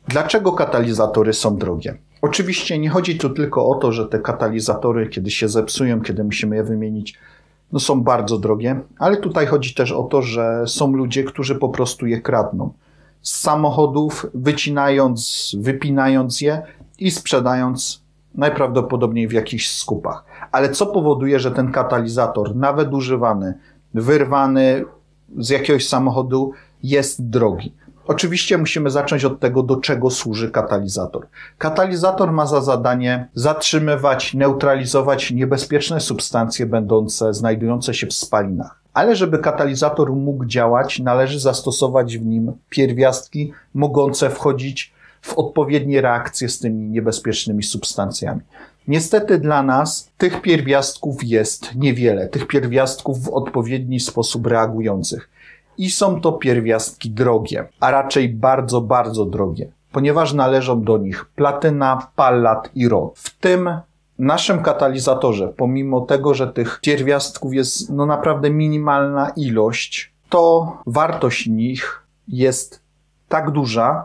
Dlaczego katalizatory są drogie? Oczywiście nie chodzi tu tylko o to, że te katalizatory, kiedy się zepsują, kiedy musimy je wymienić, no są bardzo drogie, ale tutaj chodzi też o to, że są ludzie, którzy po prostu je kradną z samochodów, wycinając, wypinając je i sprzedając najprawdopodobniej w jakichś skupach. Ale co powoduje, że ten katalizator, nawet używany, wyrwany z jakiegoś samochodu, jest drogi? Oczywiście musimy zacząć od tego, do czego służy katalizator. Katalizator ma za zadanie zatrzymywać, neutralizować niebezpieczne substancje znajdujące się w spalinach. Ale żeby katalizator mógł działać, należy zastosować w nim pierwiastki mogące wchodzić w odpowiednie reakcje z tymi niebezpiecznymi substancjami. Niestety dla nas tych pierwiastków jest niewiele, tych pierwiastków w odpowiedni sposób reagujących. I są to pierwiastki drogie, a raczej bardzo, bardzo drogie, ponieważ należą do nich platyna, pallat i rod. W tym naszym katalizatorze, pomimo tego, że tych pierwiastków jest naprawdę minimalna ilość, to wartość nich jest tak duża,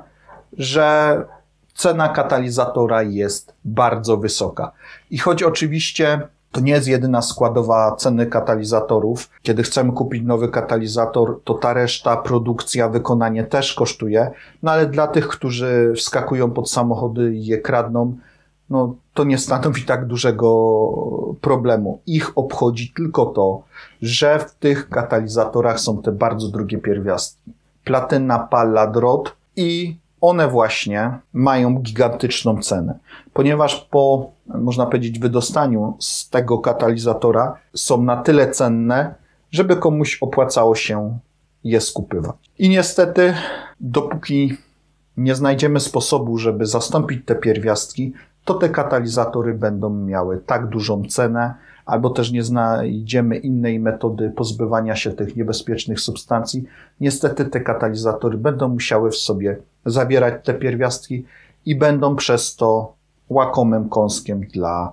że cena katalizatora jest bardzo wysoka. I choć oczywiście to nie jest jedyna składowa ceny katalizatorów. Kiedy chcemy kupić nowy katalizator, to ta reszta, produkcja, wykonanie też kosztuje. No ale dla tych, którzy wskakują pod samochody i je kradną, no to nie stanowi tak dużego problemu. Ich obchodzi tylko to, że w tych katalizatorach są te bardzo drogie pierwiastki. Platyna, pallat, rod i one właśnie mają gigantyczną cenę, ponieważ po, można powiedzieć, wydostaniu z tego katalizatora są na tyle cenne, żeby komuś opłacało się je skupywać. I niestety, dopóki nie znajdziemy sposobu, żeby zastąpić te pierwiastki, to te katalizatory będą miały tak dużą cenę, albo też nie znajdziemy innej metody pozbywania się tych niebezpiecznych substancji. Niestety te katalizatory będą musiały w sobie zawierać te pierwiastki i będą przez to łakomym kąskiem dla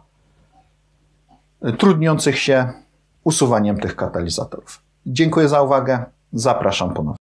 trudniących się usuwaniem tych katalizatorów. Dziękuję za uwagę. Zapraszam ponownie.